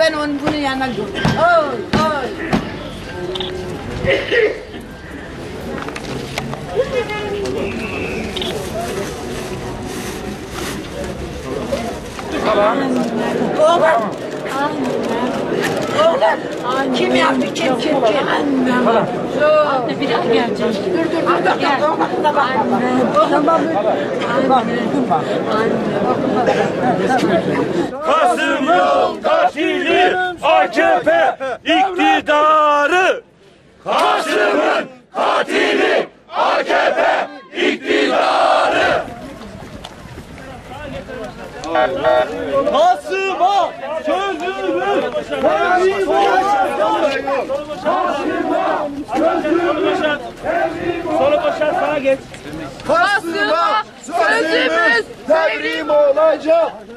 ben bunun yanına gidiyorum. Oy oy. Oğlum. Oğlum. Kim yaptı? Kim? Anne bir daha geleceğim. Dur. Tamam. Kasım'ın katili AKP iktidarı. Kasım'ın katili AKP iktidarı. Kasım'a sözümüz teslim olacak. Kasım'a sözümüz teslim olacak. Sola başa sağa geç. Kasım'a sözümüz teslim olacak.